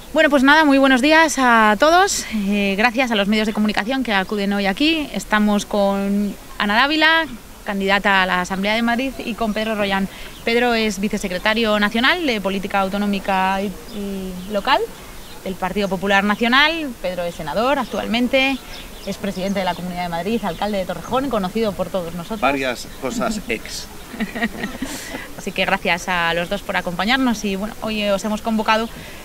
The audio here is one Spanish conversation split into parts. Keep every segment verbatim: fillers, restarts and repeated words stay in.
Bueno, pues nada, muy buenos días a todos. Eh, gracias a los medios de comunicación que acuden hoy aquí. Estamos con Ana Dávila, candidata a la Asamblea de Madrid, y con Pedro Rollán. Pedro es vicesecretario nacional de Política Autonómica y, y Local del Partido Popular Nacional. Pedro es senador actualmente, es presidente de la Comunidad de Madrid, alcalde de Torrejón, conocido por todos nosotros. Varias cosas ex. Así que gracias a los dos por acompañarnos y bueno, hoy os hemos convocado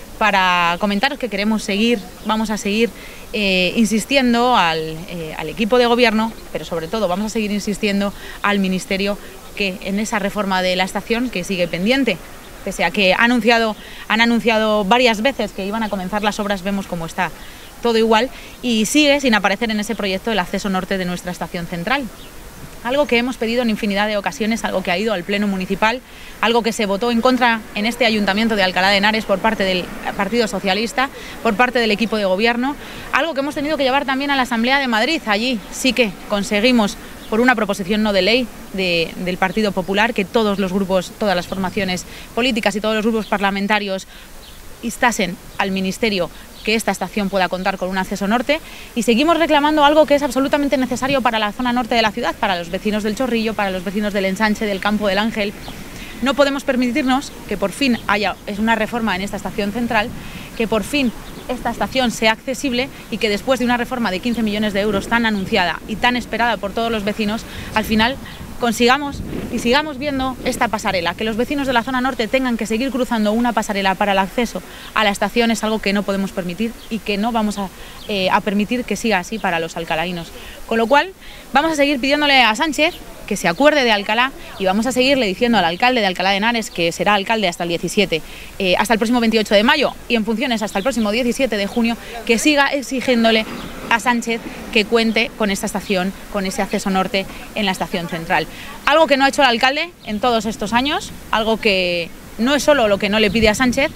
para comentaros que queremos seguir, vamos a seguir eh, insistiendo al, eh, al equipo de gobierno, pero sobre todo vamos a seguir insistiendo al Ministerio que en esa reforma de la estación que sigue pendiente. Pese a que ha anunciado, han anunciado varias veces que iban a comenzar las obras, vemos cómo está todo igual y sigue sin aparecer en ese proyecto el acceso norte de nuestra estación central. Algo que hemos pedido en infinidad de ocasiones, algo que ha ido al Pleno Municipal, algo que se votó en contra en este Ayuntamiento de Alcalá de Henares por parte del Partido Socialista, por parte del equipo de gobierno, algo que hemos tenido que llevar también a la Asamblea de Madrid. Allí sí que conseguimos, por una proposición no de ley de, del Partido Popular, que todos los grupos, todas las formaciones políticas y todos los grupos parlamentarios instasen al Ministerio que esta estación pueda contar con un acceso norte, y seguimos reclamando algo que es absolutamente necesario para la zona norte de la ciudad, para los vecinos del Chorrillo, para los vecinos del Ensanche, del Campo del Ángel. No podemos permitirnos que por fin haya es una reforma en esta estación central, que por fin esta estación sea accesible y que después de una reforma de quince millones de euros tan anunciada y tan esperada por todos los vecinos, al final consigamos y sigamos viendo esta pasarela. Que los vecinos de la zona norte tengan que seguir cruzando una pasarela para el acceso a la estación es algo que no podemos permitir y que no vamos a, eh, a permitir que siga así para los alcalaínos. Con lo cual vamos a seguir pidiéndole a Sánchez que se acuerde de Alcalá y vamos a seguirle diciendo al alcalde de Alcalá de Henares, que será alcalde hasta el diecisiete, eh, hasta el próximo veintiocho de mayo y en funciones hasta el próximo diecisiete de junio, que siga exigiéndole a Sánchez que cuente con esta estación, con ese acceso norte en la estación central. Algo que no ha hecho el alcalde en todos estos años, algo que no es solo lo que no le pide a Sánchez,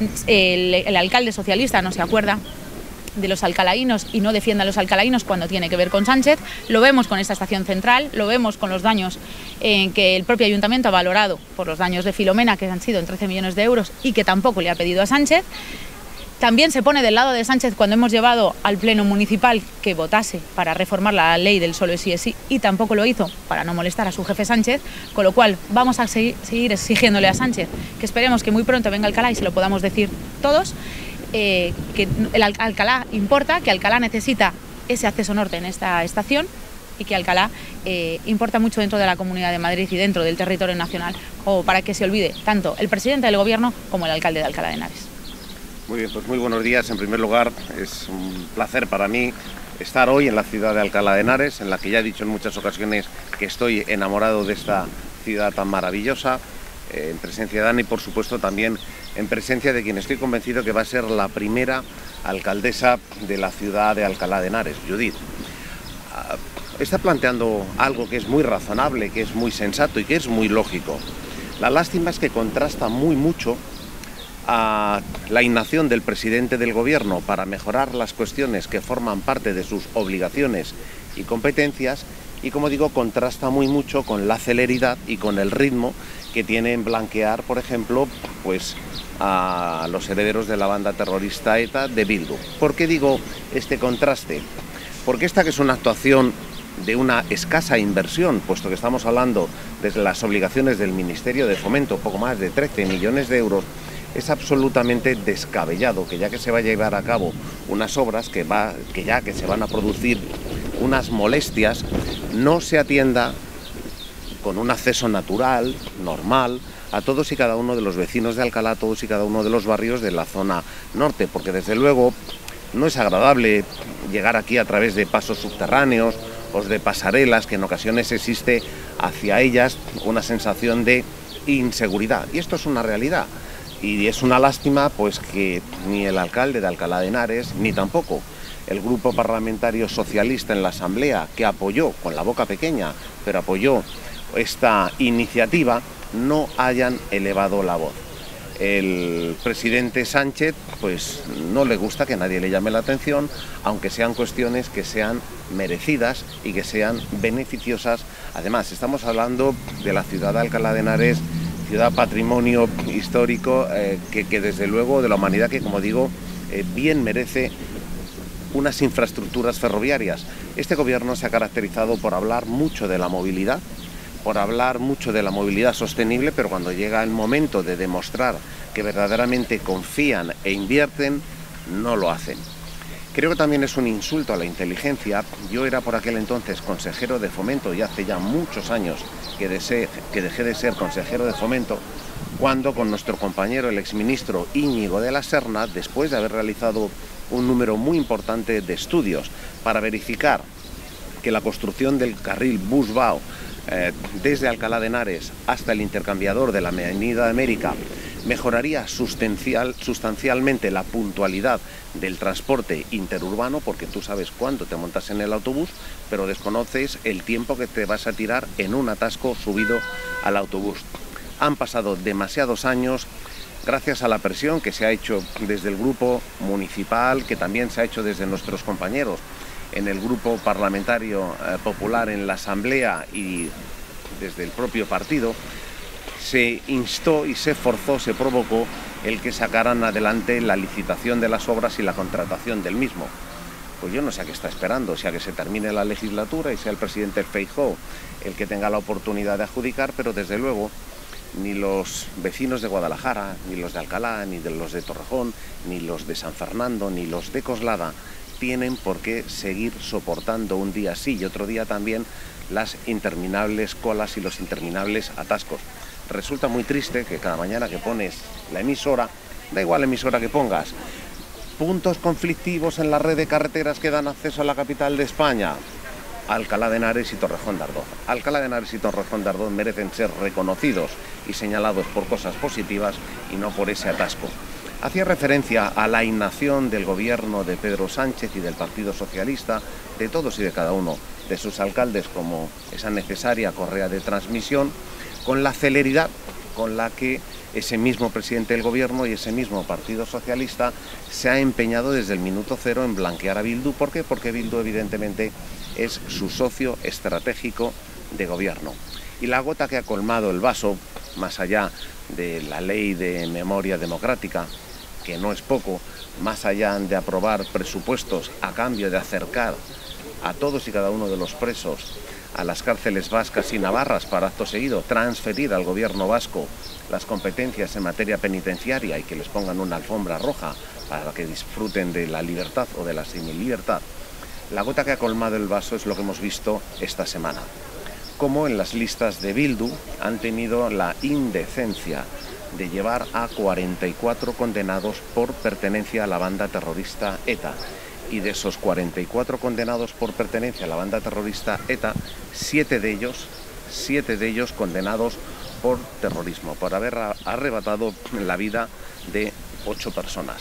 el, el alcalde socialista no se acuerda de los alcalaínos y no defiende a los alcalaínos cuando tiene que ver con Sánchez. Lo vemos con esta estación central, lo vemos con los daños eh, que el propio ayuntamiento ha valorado por los daños de Filomena, que han sido en trece millones de euros y que tampoco le ha pedido a Sánchez. También se pone del lado de Sánchez cuando hemos llevado al Pleno Municipal que votase para reformar la ley del solo sí es sí y tampoco lo hizo para no molestar a su jefe Sánchez, con lo cual vamos a seguir, seguir exigiéndole a Sánchez que esperemos que muy pronto venga Alcalá y se lo podamos decir todos. Eh, que el Alcalá importa, que Alcalá necesita ese acceso norte en esta estación y que Alcalá eh, importa mucho dentro de la Comunidad de Madrid y dentro del territorio nacional, o para que se olvide tanto el presidente del gobierno como el alcalde de Alcalá de Henares. Muy bien, pues muy buenos días. En primer lugar, es un placer para mí estar hoy en la ciudad de Alcalá de Henares, en la que ya he dicho en muchas ocasiones que estoy enamorado de esta ciudad tan maravillosa, eh, en presencia de Dani, por supuesto también en presencia de quien estoy convencido que va a ser la primera alcaldesa de la ciudad de Alcalá de Henares, Judith. Está planteando algo que es muy razonable, que es muy sensato y que es muy lógico. La lástima es que contrasta muy mucho a la inacción del presidente del gobierno para mejorar las cuestiones que forman parte de sus obligaciones y competencias y, como digo, contrasta muy mucho con la celeridad y con el ritmo que tiene en blanquear, por ejemplo, pues a los herederos de la banda terrorista ETA de Bildu. ¿Por qué digo este contraste? Porque esta, que es una actuación de una escasa inversión, puesto que estamos hablando de las obligaciones del Ministerio de Fomento, poco más de trece millones de euros, es absolutamente descabellado que ya que se va a llevar a cabo unas obras, que, va, que ya que se van a producir unas molestias, no se atienda con un acceso natural, normal, a todos y cada uno de los vecinos de Alcalá, a todos y cada uno de los barrios de la zona norte, porque desde luego no es agradable llegar aquí a través de pasos subterráneos o de pasarelas, que en ocasiones existe hacia ellas una sensación de inseguridad, y esto es una realidad. Y es una lástima pues que ni el alcalde de Alcalá de Henares, ni tampoco el grupo parlamentario socialista en la Asamblea, que apoyó, con la boca pequeña, pero apoyó esta iniciativa, no hayan elevado la voz. El presidente Sánchez pues no le gusta que nadie le llame la atención, aunque sean cuestiones que sean merecidas y que sean beneficiosas. Además, estamos hablando de la ciudad de Alcalá de Henares, ciudad patrimonio histórico, eh, que, que desde luego de la humanidad, que como digo, eh, bien merece unas infraestructuras ferroviarias. Este gobierno se ha caracterizado por hablar mucho de la movilidad, por hablar mucho de la movilidad sostenible, pero cuando llega el momento de demostrar que verdaderamente confían e invierten, no lo hacen. Creo que también es un insulto a la inteligencia. Yo era por aquel entonces consejero de Fomento y hace ya muchos años que, desee, que dejé de ser consejero de Fomento, cuando con nuestro compañero, el exministro Íñigo de la Serna, después de haber realizado un número muy importante de estudios para verificar que la construcción del carril Bus-Vao eh, desde Alcalá de Henares hasta el intercambiador de la Avenida de América mejoraría sustancial, sustancialmente la puntualidad del transporte interurbano, porque tú sabes cuánto te montas en el autobús, pero desconoces el tiempo que te vas a tirar en un atasco subido al autobús. Han pasado demasiados años, gracias a la presión que se ha hecho desde el grupo municipal, que también se ha hecho desde nuestros compañeros en el grupo parlamentario eh, popular en la Asamblea y desde el propio partido, se instó y se forzó, se provocó el que sacaran adelante la licitación de las obras y la contratación del mismo. Pues yo no sé a qué está esperando, si a que se termine la legislatura y sea el presidente Feijóo el que tenga la oportunidad de adjudicar, pero desde luego ni los vecinos de Guadalajara, ni los de Alcalá, ni de los de Torrejón, ni los de San Fernando, ni los de Coslada tienen por qué seguir soportando un día sí y otro día también las interminables colas y los interminables atascos. Resulta muy triste que cada mañana que pones la emisora, da igual la emisora que pongas, puntos conflictivos en la red de carreteras que dan acceso a la capital de España, Alcalá de Henares y Torrejón de Ardoz. Alcalá de Henares y Torrejón de Ardoz merecen ser reconocidos y señalados por cosas positivas y no por ese atasco. Hacía referencia a la inacción del gobierno de Pedro Sánchez y del Partido Socialista, de todos y de cada uno de sus alcaldes, como esa necesaria correa de transmisión, con la celeridad con la que ese mismo presidente del gobierno y ese mismo Partido Socialista se ha empeñado desde el minuto cero en blanquear a Bildu. ¿Por qué? Porque Bildu evidentemente es su socio estratégico de gobierno. Y la gota que ha colmado el vaso, más allá de la ley de memoria democrática, que no es poco, más allá de aprobar presupuestos a cambio de acercar a todos y cada uno de los presos a las cárceles vascas y navarras para acto seguido transferir al gobierno vasco las competencias en materia penitenciaria y que les pongan una alfombra roja para que disfruten de la libertad o de la semilibertad. La gota que ha colmado el vaso es lo que hemos visto esta semana. Como en las listas de Bildu han tenido la indecencia de llevar a cuarenta y cuatro condenados por pertenencia a la banda terrorista ETA. Y de esos cuarenta y cuatro condenados por pertenencia a la banda terrorista ETA, siete de ellos, siete de ellos condenados por terrorismo, por haber arrebatado la vida de ocho personas.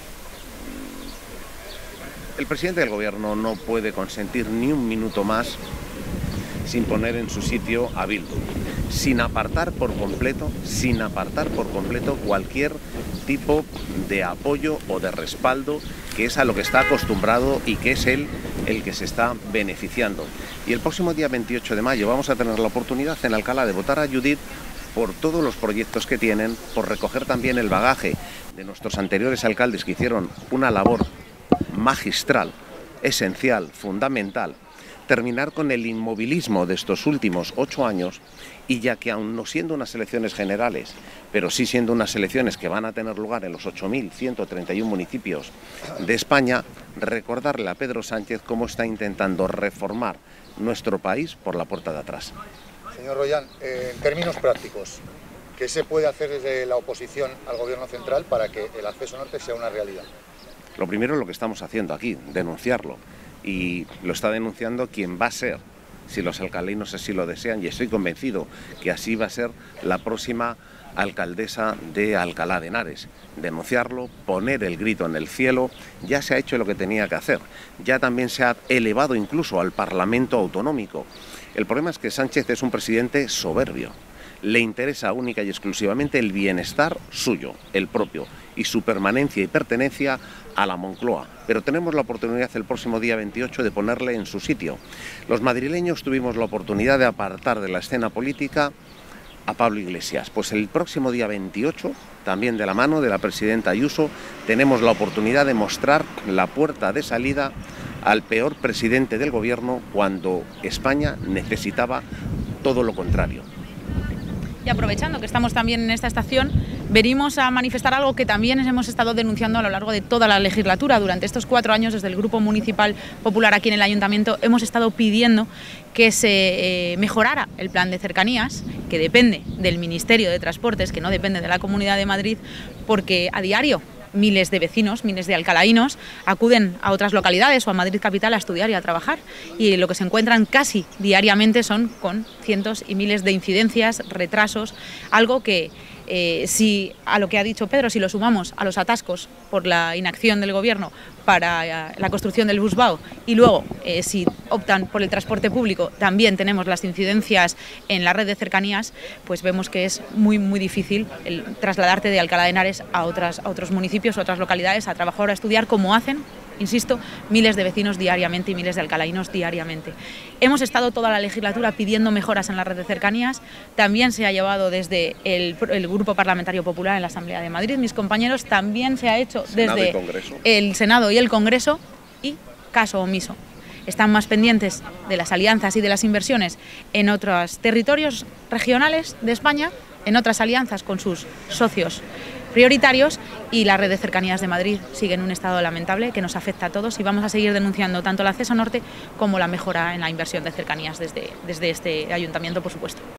El presidente del gobierno no puede consentir ni un minuto más sin poner en su sitio a Bildu, sin apartar por completo, sin apartar por completo cualquier tipo de apoyo o de respaldo, que es a lo que está acostumbrado y que es él el que se está beneficiando. Y el próximo día veintiocho de mayo vamos a tener la oportunidad en Alcalá de votar a Judith por todos los proyectos que tienen, por recoger también el bagaje de nuestros anteriores alcaldes que hicieron una labor magistral, esencial, fundamental, terminar con el inmovilismo de estos últimos ocho años y ya que aun no siendo unas elecciones generales, pero sí siendo unas elecciones que van a tener lugar en los ocho mil ciento treinta y uno municipios de España, recordarle a Pedro Sánchez cómo está intentando reformar nuestro país por la puerta de atrás. Señor Royan, eh, en términos prácticos, ¿qué se puede hacer desde la oposición al Gobierno central para que el acceso norte sea una realidad? Lo primero es lo que estamos haciendo aquí, denunciarlo. Y lo está denunciando quien va a ser, si los alcaldinos así lo desean, y estoy convencido que así va a ser la próxima alcaldesa de Alcalá de Henares. Denunciarlo, poner el grito en el cielo. Ya se ha hecho lo que tenía que hacer, ya también se ha elevado incluso al Parlamento autonómico. El problema es que Sánchez es un presidente soberbio. Le interesa única y exclusivamente el bienestar suyo, el propio, y su permanencia y pertenencia a la Moncloa. Pero tenemos la oportunidad el próximo día veintiocho de ponerle en su sitio. Los madrileños tuvimos la oportunidad de apartar de la escena política a Pablo Iglesias? Pues el próximo día veintiocho, también de la mano de la presidenta Ayuso, tenemos la oportunidad de mostrar la puerta de salida al peor presidente del gobierno cuando España necesitaba todo lo contrario. Y aprovechando que estamos también en esta estación, venimos a manifestar algo que también hemos estado denunciando a lo largo de toda la legislatura. Durante estos cuatro años, desde el Grupo Municipal Popular aquí en el Ayuntamiento, hemos estado pidiendo que se eh, mejorara el plan de cercanías, que depende del Ministerio de Transportes, que no depende de la Comunidad de Madrid, porque a diario miles de vecinos, miles de alcalaínos acuden a otras localidades o a Madrid capital a estudiar y a trabajar, y lo que se encuentran casi diariamente son con cientos y miles de incidencias, retrasos, algo que eh, si a lo que ha dicho Pedro, si lo sumamos a los atascos por la inacción del gobierno para eh, la construcción del Busbao, y luego eh, si optan por el transporte público también tenemos las incidencias en la red de cercanías, pues vemos que es muy muy difícil el trasladarte de Alcalá de Henares a, otras, a otros municipios, a otras localidades, a trabajar o a estudiar, como hacen, insisto, miles de vecinos diariamente y miles de alcalaínos diariamente. Hemos estado toda la legislatura pidiendo mejoras en la red de cercanías, también se ha llevado desde el, el Grupo Parlamentario Popular en la Asamblea de Madrid, mis compañeros, también se ha hecho desde el Senado y el Congreso, y caso omiso. Están más pendientes de las alianzas y de las inversiones en otros territorios regionales de España, en otras alianzas con sus socios prioritarios, y la red de cercanías de Madrid sigue en un estado lamentable que nos afecta a todos, y vamos a seguir denunciando tanto el acceso norte como la mejora en la inversión de cercanías desde, desde este ayuntamiento, por supuesto.